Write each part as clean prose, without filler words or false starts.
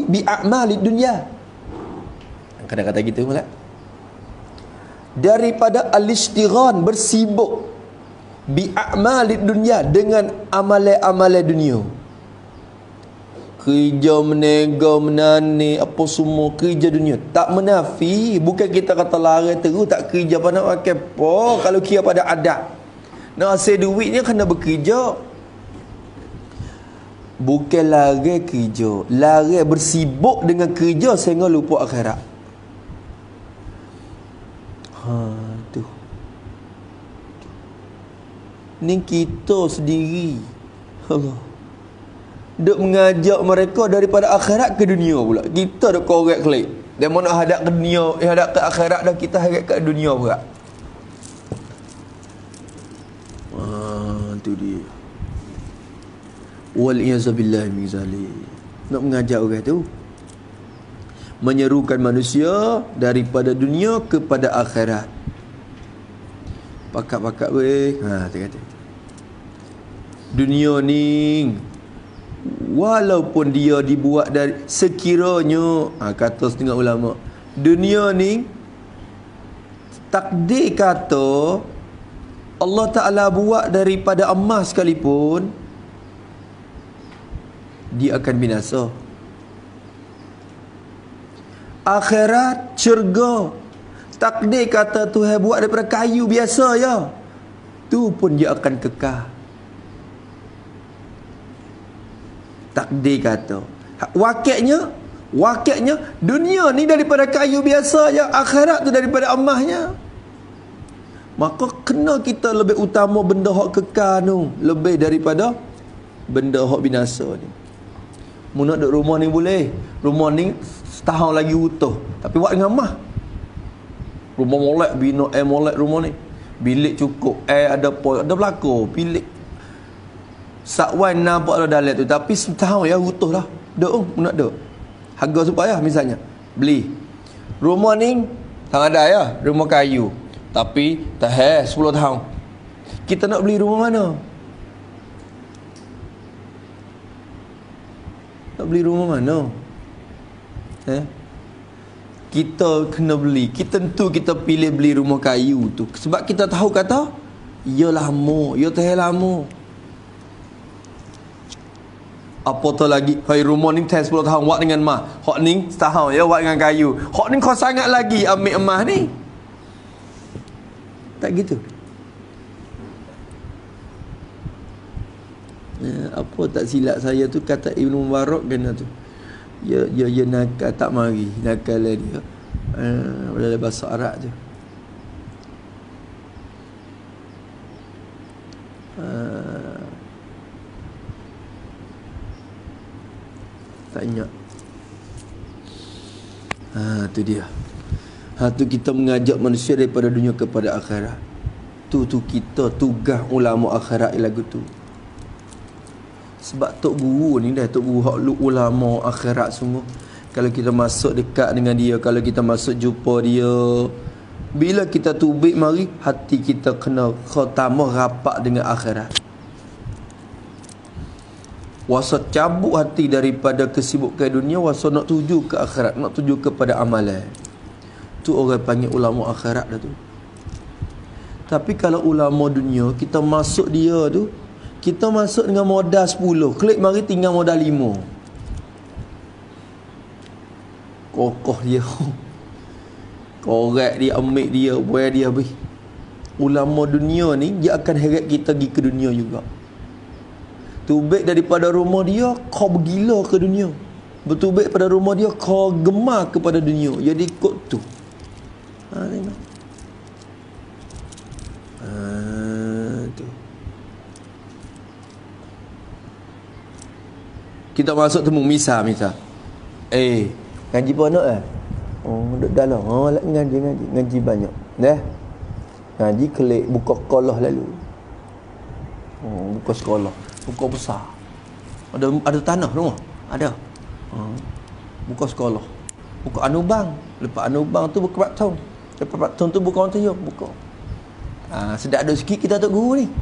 bi a'malid dunya. Kadang-kadang gitu pula. Daripada al-ishtighan, bersibuk bi a'malid dunya, dengan amalan-amalan dunia. Kerja menega menani apa semua kerja dunia. Tak menafi, bukan kita kata larang terus tak kerja apa nak pakai apa kalau kira pada adat. Nak hasil duitnya kena bekerja. Bukan larang kerja, larang bersibuk dengan kerja sehingga lupa akhirat. Tu. Ni kita sendiri. Allah. Duk mengajak mereka daripada akhirat ke dunia pula. Kita duk korek klik. Dia mau nak hadap ke dunia, hadap ke akhirat dah, kita hadap ke dunia pula. Tu dia. Wal iyazabillahi min zalik. Nak mengajak orang tu, menyerukan manusia daripada dunia kepada akhirat. Pakat-pakat weh. Dia kata. Dunia ni walaupun dia dibuat dari sekiranya, kata setengah ulama, dunia ni takdir kata Allah Ta'ala buat daripada emas sekalipun, dia akan binasa. Akhirat syurga, takdir kata Tuhan buat daripada kayu biasa ya, tu pun dia akan kekal. Takdir kata. Wakilnya dunia ni daripada kayu biasa je, akhirat tu daripada emasnya. Maka kena kita lebih utama benda hak kekal tu lebih daripada benda hak binasa ni. Mu nak duduk rumah ni boleh. Rumah ni setahun lagi utuh, tapi buat dengan emas. Rumah molek, bina molek rumah ni. Bilik cukup, ada apa, ada belakang, bilik Sakwan nampak lah dalam tu, tapi setahun ya utuh lah. Duk nak duk. Harga supaya misalnya beli rumah ni tak ada ya, rumah kayu. Tapi tahan 10 tahun. Kita nak beli rumah mana? Nak beli rumah mana? Kita kena beli. Kita tentu kita pilih beli rumah kayu tu sebab kita tahu kata ia lama, ia tahan lama. Apa tu lagi, hai rumah ni 10 tahun buat dengan emas, hak ni setahun ya buat dengan kayu, hak ni kau sangat lagi ambil emas ni. Tak gitu. Apa tak silap saya tu kata Ibnu Mubarak kena tu. Ya nakal tak mari, nakal dia. Dalam bahasa Arab tu. Tak ingat. Tu dia. Tu kita mengajak manusia daripada dunia kepada akhirat. Tu kita tugas ulama akhirat lagu tu. Sebab tok guru ni dah, tok guru hak ulama akhirat semua. Kalau kita masuk dekat dengan dia, kalau kita masuk jumpa dia, bila kita tubik mari, hati kita kena khatamah rapat dengan akhirat. Wasa cabut hati daripada kesibukan dunia, wasa nak tuju ke akhirat, nak tuju kepada amalan. Tu orang panggil ulama akhirat dah tu. Tapi kalau ulama dunia, kita masuk dia tu, kita masuk dengan modal 10, klik mari tinggal modal 5. Kokoh dia. Korek dia, ambil dia, buat dia habis. Ulama dunia ni dia akan heret kita pergi ke dunia juga. Tubik daripada rumah dia, kau bergila ke dunia. Bertubik pada rumah dia, kau gemar kepada dunia. Jadi ikut tu. Tengok. Tu. Kita masuk temu misal. Ngaji pun nak duduk dalam. Ngaji banyak. Dah. Ngaji klik buka sekolah lalu. Buka sekolah. Buka besar. Ada tanah rumah? Ada. Buka sekolah. Buka anubang. Lepas anubang tu buka patung. Lepas patung tu buka orang tuyuk. Buka. Sedap ada sikit kita tak guru ni.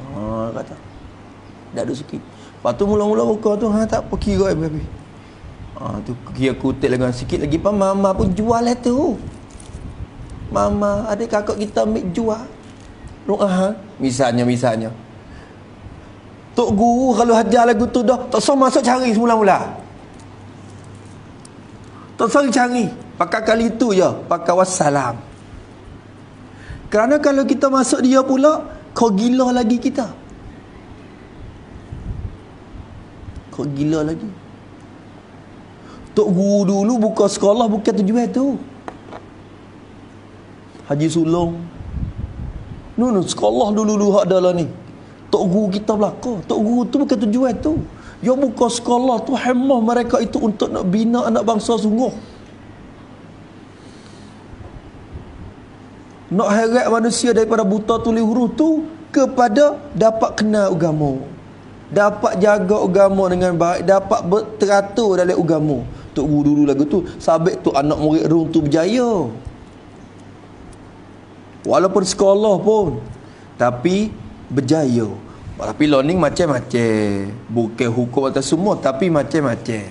Kata. Sedap ada sikit. Lepas tu mula-mula buka tu, tak apa kira habis. Tu kira kutip lagi sikit lagi pun mama pun jual lah tu. Mama, ada kakak kita ambil jual. Misalnya. Tok guru kalau hajar lagu tu dah tak usah masuk cari semula-mula. Tak usah cari. Pakai kali itu je, pakai wassalam. Kerana kalau kita masuk dia pula, kau gila lagi kita. Kau gila lagi. Tok guru dulu buka sekolah bukan tujuan tu. Haji Sulong. Sekolah dulu hak adalah ni. Tok guru kita belaka. Tok guru tu bukan tujuan tu. Dia buka sekolah tu hemah mereka itu untuk nak bina anak bangsa sungguh. Nak heret manusia daripada buta tuli huruf tu kepada dapat kenal agama. Dapat jaga agama dengan baik, dapat teratur dalam agama. Tok guru dulu lagu tu, sabit tu anak murid rum tu berjaya. Walaupun sekolah pun, tapi berjaya. Tapi learning macam-macam. Bukan hukum atas semua, tapi macam-macam.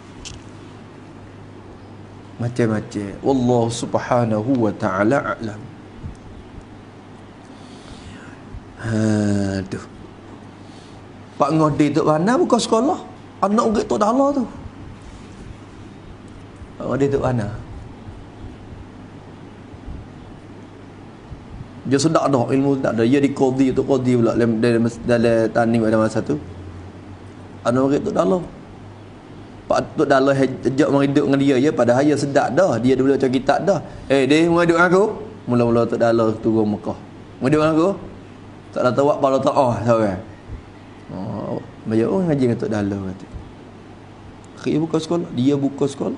Macam-macam. Wallahu subhanahu wa ta'ala a'lam. Tu. Pak Ngodi tu mana buka sekolah? Anak murid tu dah lah tu. Pak Ngodi tu mana? Dia sudah dah ilmu tak ada. Dia di qadi tu qadi pula dalam tanding pada masa tu. Anak murid tu dah lah. Pak tu dah lah ajak menghidup dengan dia ya padahal dia sedap dah. Dia dulu baca kitab dah. Dia menghidup dengan aku. Mula-mula tu dah lah turun Mekah. Menghidup dengan aku. Tak ada tahu apa tak seorang. Banyak orang ngaji dengan Tok Dala kata. Akhirnya buka sekolah. Dia buka sekolah.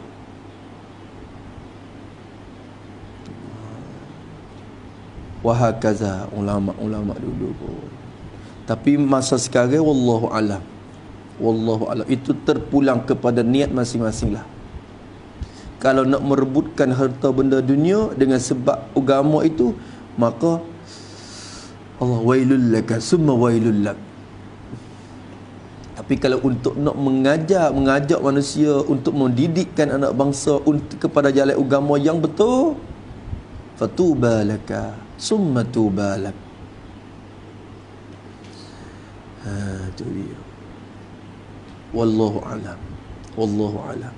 Wahakaza ulama-ulama dulu pun. Tapi masa sekarang wallahu alam. Wallahu alam. Itu terpulang kepada niat masing-masing lah. Kalau nak merebutkan harta benda dunia dengan sebab agama itu, maka Allah wailul laka summa wailul lak. Tapi kalau untuk nak mengajak manusia untuk mendidikkan anak bangsa untuk kepada jalan agama yang betul, fatuba laka summa tuba lak. Itu dia. Wallahu alam. Wallahu alam.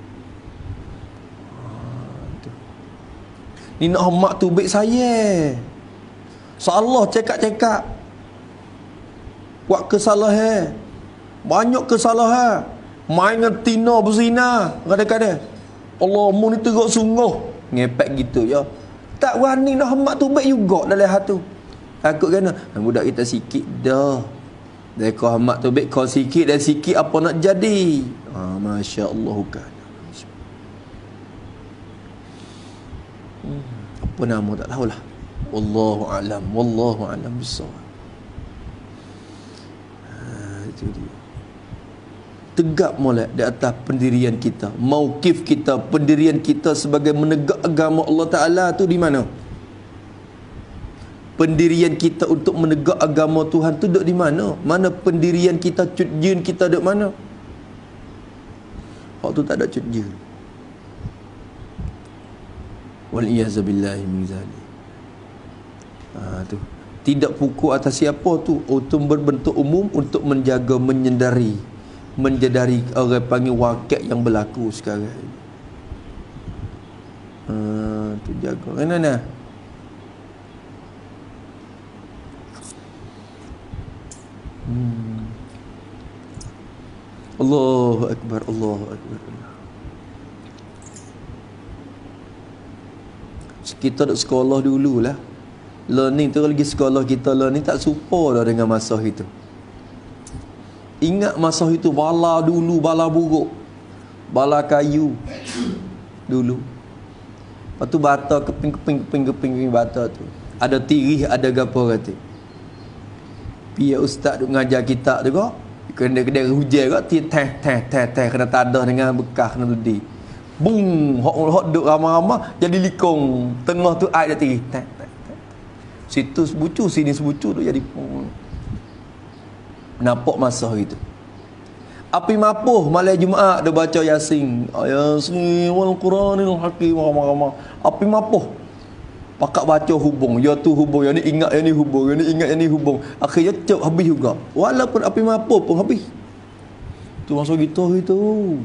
Ni nak hormat tu baik saya. Allah cekak-cekak. Buat kesalahan. Banyak kesalahan. Main dengan tina berzina. Kadang-kadang Allah mu ni teruk sungguh. Ngepek gitu ya. Tak wani nak hormat tu baik juga dalam hati tu. Takut kena. Budak kita sikit dah. Dari kau hormat tu baik kau sikit dan sikit apa nak jadi. Masya Allah kan. Apa nama tak tahulah. Wallahu alam. Wallahu alam bissawab. Itu dia. Tegak molek di atas pendirian kita. Mauqif kita, pendirian kita sebagai menegak agama Allah Ta'ala tu di mana? Pendirian kita untuk menegak agama Tuhan tu duduk di mana? Mana pendirian kita, cutjun kita duduk mana? Waktu tak ada cutjun. Wal-iyazabillahi min zalik. Tu. Tidak pukul atas siapa tu, untuk berbentuk umum untuk menjaga, menjedari orang panggil wakil yang berlaku sekarang. Tu jaga. Mana? Allahu Akbar, Allahu Akbar. Kita duduk sekolah dululah. Learning tu lagi sekolah kita learning tak serupa dah dengan masa itu. Ingat masa itu bala dulu, bala buruk. Bala kayu dulu. Lepas tu bata keping bata tu. Ada tirih, ada gapo kata. Pia ustaz duk ngajar kitab tu kok. Kena hujan kok teh kena tadah dengan bekas kena ledi. Bung hok duk ramai-ramai jadi likong. Tengah tu air dah tirih. Situ sebucu, sini sebucu tu jadi nampak masa itu. Api mapuh malam Jumaat dia baca Yasin. Yasin wal Quranil Hakim. Api mapuh. Pakak baca hubung. Ya tu hubung, yang ni ingat yang ni hubung, yang ni ingat yang ni hubung. Akhirnya cep habis juga. Walaupun api mapuh pun habis. Tu masuk gitu itu.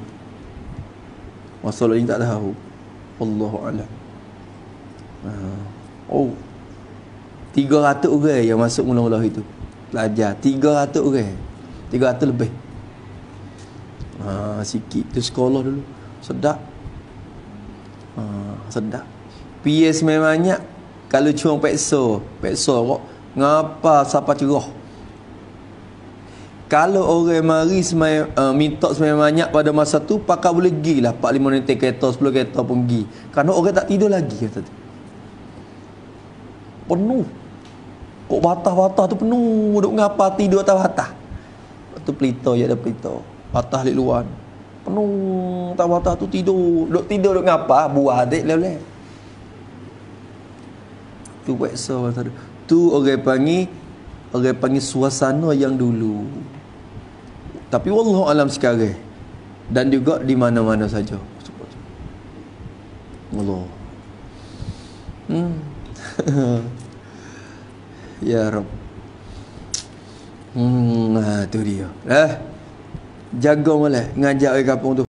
Masalah ini tak tahu. Wallahu a'lam. Oh. 300 orang yang masuk mula-mula itu. Pelajar 300 orang. 300 lebih. Sikit tu sekolah dulu. Sedap. Sedap. PS memangnya kalau cuma peksa kok ngapa siapa cerah. Kalau orang mari minta semai banyak pada masa tu, pakak boleh pergi lah 4-5 minit kereta, 10 kereta pun pergi. Kerana orang tak tidur lagi kata tu. Penuh. Kok batah-batah tu penuh. Duk ngapa tidur atas batah. Tu pelita je ada pelita. Batah lik luar. Penuh atas batah tu tidur. Duk tidur duk ngapa? Buah adik leleh. Tu peksa kata tu. Tu orang panggil suasana yang dulu. Tapi wallahu alam sekarang dan juga di mana-mana saja. Allah. Ya Rabb. Tu dia. Jaga malah ngajak orang kampung tu.